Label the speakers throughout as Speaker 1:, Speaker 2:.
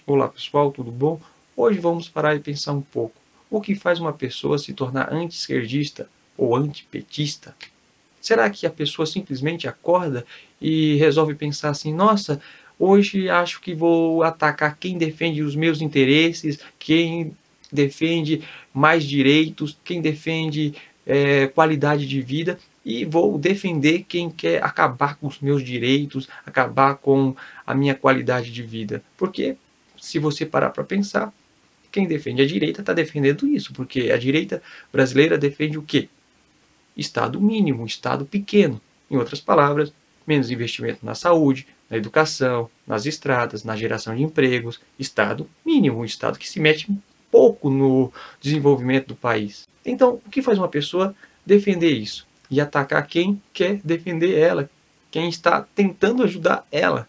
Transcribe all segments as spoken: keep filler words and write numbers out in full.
Speaker 1: Olá pessoal, tudo bom? Hoje vamos parar e pensar um pouco. O que faz uma pessoa se tornar anti-esquerdista ou antipetista? Será que a pessoa simplesmente acorda e resolve pensar assim, nossa, hoje acho que vou atacar quem defende os meus interesses, quem defende mais direitos, quem defende é, qualidade de vida, e vou defender quem quer acabar com os meus direitos, acabar com a minha qualidade de vida. Porque, se você parar para pensar, quem defende a direita está defendendo isso, porque a direita brasileira defende o quê? Estado mínimo, Estado pequeno. Em outras palavras, menos investimento na saúde, na educação, nas estradas, na geração de empregos. Estado mínimo, um Estado que se mete pouco no desenvolvimento do país. Então, o que faz uma pessoa defender isso? E atacar quem quer defender ela, quem está tentando ajudar ela.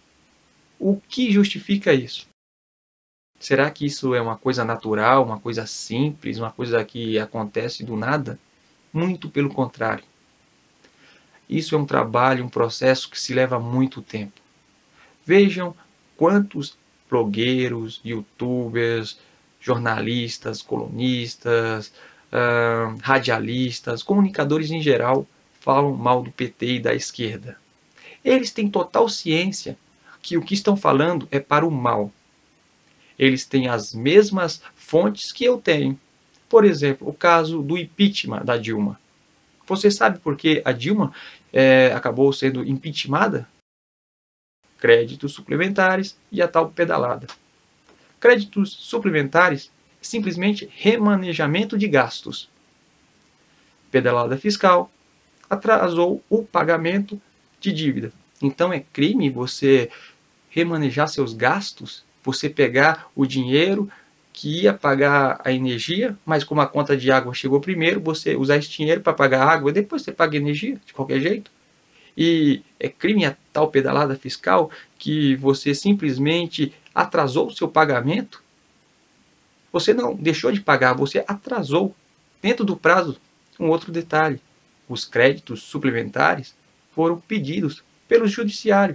Speaker 1: O que justifica isso? Será que isso é uma coisa natural, uma coisa simples, uma coisa que acontece do nada? Muito pelo contrário. Isso é um trabalho, um processo que se leva muito tempo. Vejam quantos blogueiros, youtubers, jornalistas, colunistas, uh, radialistas, comunicadores em geral falam mal do P T e da esquerda. Eles têm total ciência que o que estão falando é para o mal. Eles têm as mesmas fontes que eu tenho. Por exemplo, o caso do impeachment da Dilma. Você sabe por que a Dilma é, acabou sendo impeachmentada? Créditos suplementares e a tal pedalada. Créditos suplementares é simplesmente remanejamento de gastos. Pedalada fiscal atrasou o pagamento de dívida. Então é crime você remanejar seus gastos, você pegar o dinheiro que ia pagar a energia, mas como a conta de água chegou primeiro, você usar esse dinheiro para pagar a água, depois você paga a energia, de qualquer jeito. E é crime a tal pedalada fiscal que você simplesmente atrasou o seu pagamento. Você não deixou de pagar, você atrasou dentro do prazo. Um outro detalhe, os créditos suplementares foram pedidos pelo judiciário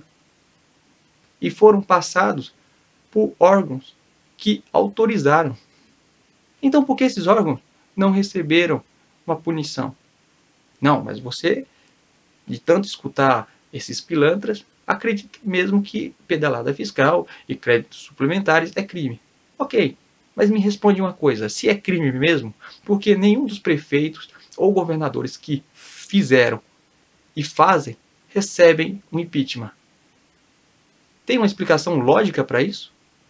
Speaker 1: e foram passados por órgãos que autorizaram. Então, por que esses órgãos não receberam uma punição? Não, mas você, de tanto escutar esses pilantras, acredita mesmo que pedalada fiscal e créditos suplementares é crime. Ok, mas me responde uma coisa, se é crime mesmo, por que nenhum dos prefeitos ou governadores que fizeram e fazem recebem um impeachment? Tem uma explicação lógica para isso?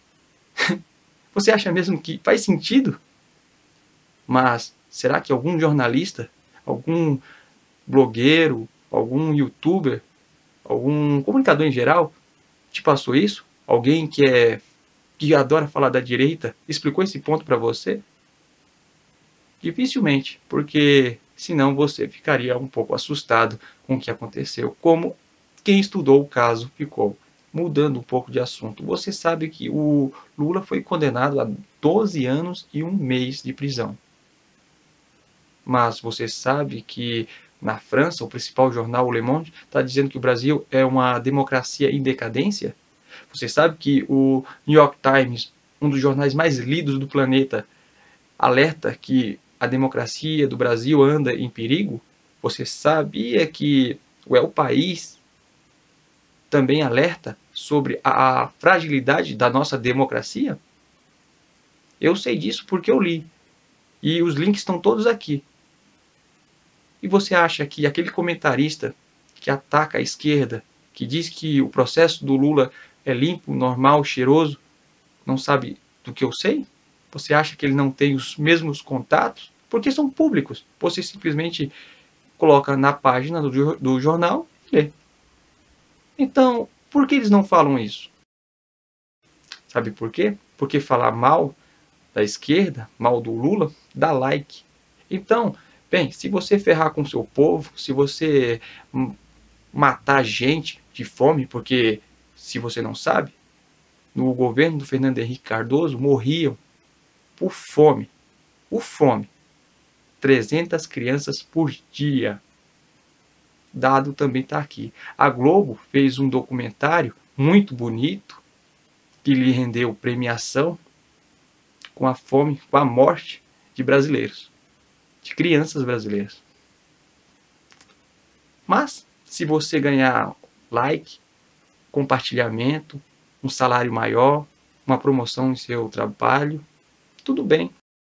Speaker 1: Você acha mesmo que faz sentido? Mas será que algum jornalista, algum blogueiro, algum youtuber, algum comunicador em geral te passou isso? Alguém que é que adora falar da direita explicou esse ponto para você? Dificilmente, porque senão você ficaria um pouco assustado com o que aconteceu, como quem estudou o caso ficou. Mudando um pouco de assunto, você sabe que o Lula foi condenado a doze anos e um mês de prisão. Mas você sabe que na França, o principal jornal, o Le Monde, está dizendo que o Brasil é uma democracia em decadência? Você sabe que o New York Times, um dos jornais mais lidos do planeta, alerta que a democracia do Brasil anda em perigo? Você sabia que o El País também alerta sobre a fragilidade da nossa democracia? Eu sei disso porque eu li. E os links estão todos aqui. E você acha que aquele comentarista que ataca a esquerda, que diz que o processo do Lula é limpo, normal, cheiroso, não sabe do que eu sei? Você acha que ele não tem os mesmos contatos? Porque são públicos. Você simplesmente coloca na página do, do jornal e lê. Então, por que eles não falam isso? Sabe por quê? Porque falar mal da esquerda, mal do Lula, dá like. Então, bem, se você ferrar com o seu povo, se você matar gente de fome, porque, se você não sabe, no governo do Fernando Henrique Cardoso morriam por fome, por fome, trezentas crianças por dia. Dado também está aqui. A Globo fez um documentário muito bonito, que lhe rendeu premiação com a fome, com a morte de brasileiros, de crianças brasileiras. Mas, se você ganhar like, compartilhamento, um salário maior, uma promoção em seu trabalho, tudo bem.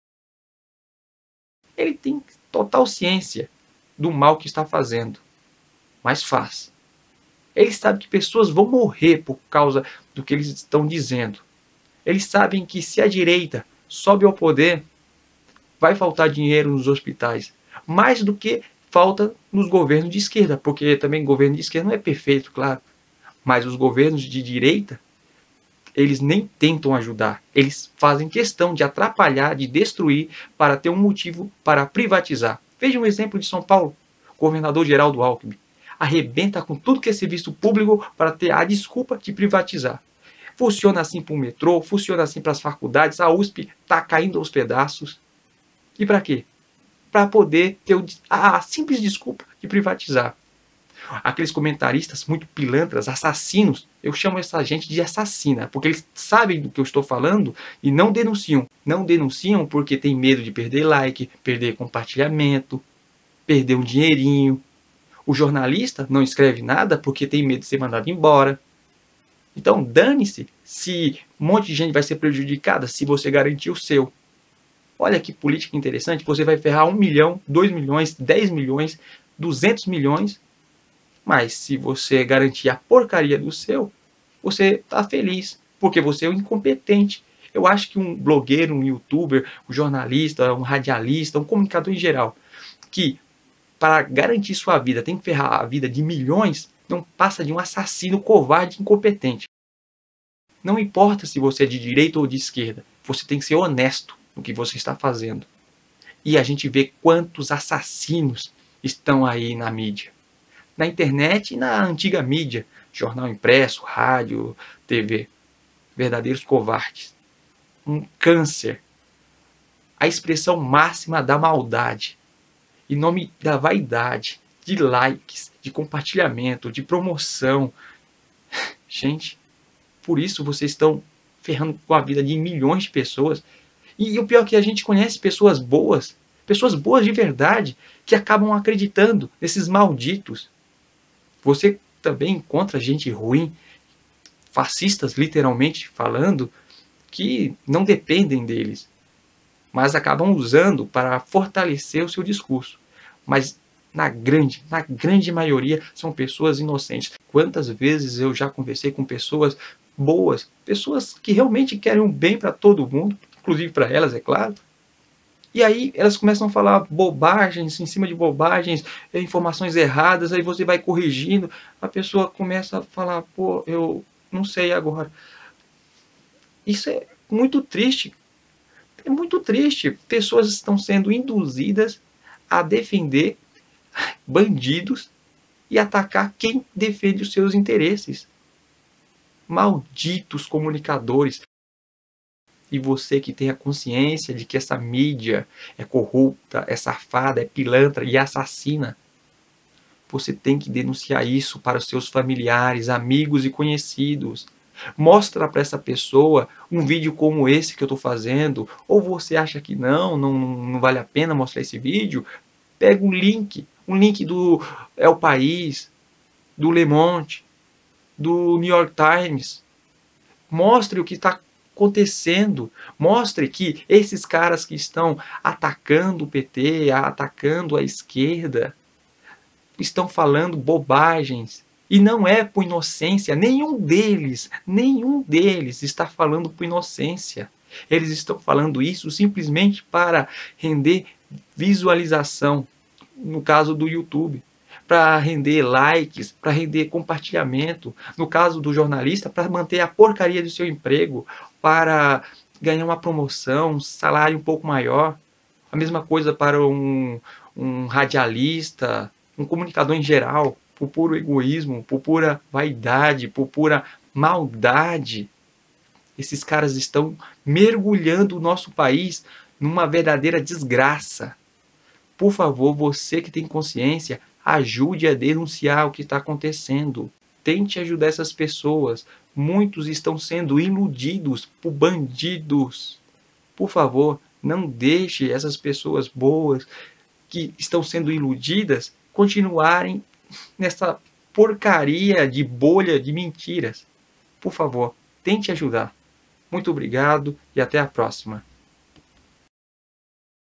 Speaker 1: Ele tem total ciência do mal que está fazendo, mas faz. Eles sabem que pessoas vão morrer por causa do que eles estão dizendo. Eles sabem que se a direita sobe ao poder, vai faltar dinheiro nos hospitais. Mais do que falta nos governos de esquerda, porque também governo de esquerda não é perfeito, claro. Mas os governos de direita, eles nem tentam ajudar. Eles fazem questão de atrapalhar, de destruir, para ter um motivo para privatizar. Veja um exemplo de São Paulo. O governador Geraldo Alckmin arrebenta com tudo que é serviço público para ter a desculpa de privatizar. Funciona assim para o metrô, funciona assim para as faculdades, a U S P está caindo aos pedaços. E para quê? Para poder ter a simples desculpa de privatizar. Aqueles comentaristas muito pilantras, assassinos, eu chamo essa gente de assassina, porque eles sabem do que eu estou falando e não denunciam. Não denunciam porque tem medo de perder like, perder compartilhamento, perder um dinheirinho. O jornalista não escreve nada porque tem medo de ser mandado embora. Então, dane-se se um monte de gente vai ser prejudicada se você garantir o seu. Olha que política interessante, você vai ferrar um milhão, dois milhões, dez milhões, duzentos milhões, mas se você garantir a porcaria do seu, você está feliz, porque você é um incompetente. Eu acho que um blogueiro, um youtuber, um jornalista, um radialista, um comunicador em geral, que para garantir sua vida tem que ferrar a vida de milhões, não passa de um assassino covarde e incompetente. Não importa se você é de direita ou de esquerda, você tem que ser honesto no que você está fazendo. E a gente vê quantos assassinos estão aí na mídia. Na internet e na antiga mídia, jornal impresso, rádio, T V. Verdadeiros covardes. Um câncer. A expressão máxima da maldade. Em nome da vaidade, de likes, de compartilhamento, de promoção. Gente, por isso vocês estão ferrando com a vida de milhões de pessoas. E, e o pior é que a gente conhece pessoas boas, pessoas boas de verdade, que acabam acreditando nesses malditos. Você também encontra gente ruim, fascistas literalmente falando, que não dependem deles, mas acabam usando para fortalecer o seu discurso. Mas na grande, na grande maioria são pessoas inocentes. Quantas vezes eu já conversei com pessoas boas, pessoas que realmente querem um bem para todo mundo, inclusive para elas, é claro. E aí elas começam a falar bobagens, em cima de bobagens, informações erradas, aí você vai corrigindo, a pessoa começa a falar, pô, eu não sei agora. Isso é muito triste. É muito triste. Pessoas estão sendo induzidas a defender bandidos e atacar quem defende os seus interesses. Malditos comunicadores. E você que tem a consciência de que essa mídia é corrupta, é safada, é pilantra e assassina, você tem que denunciar isso para os seus familiares, amigos e conhecidos. Mostra para essa pessoa um vídeo como esse que eu estou fazendo, ou você acha que não, não, não vale a pena mostrar esse vídeo, pega um link, um link do El País, do Le Monde, do New York Times. Mostre o que está acontecendo. Mostre que esses caras que estão atacando o P T, atacando a esquerda, estão falando bobagens. E não é por inocência. Nenhum deles, nenhum deles está falando por inocência. Eles estão falando isso simplesmente para render visualização, no caso do YouTube, para render likes, para render compartilhamento, no caso do jornalista, para manter a porcaria do seu emprego, para ganhar uma promoção, um salário um pouco maior. A mesma coisa para um, um radialista, um comunicador em geral, por puro egoísmo, por pura vaidade, por pura maldade. Esses caras estão mergulhando o nosso país numa verdadeira desgraça. Por favor, você que tem consciência, ajude a denunciar o que está acontecendo. Tente ajudar essas pessoas. Muitos estão sendo iludidos por bandidos. Por favor, não deixe essas pessoas boas que estão sendo iludidas continuarem nessa porcaria de bolha de mentiras. Por favor, tente ajudar. Muito obrigado e até a próxima.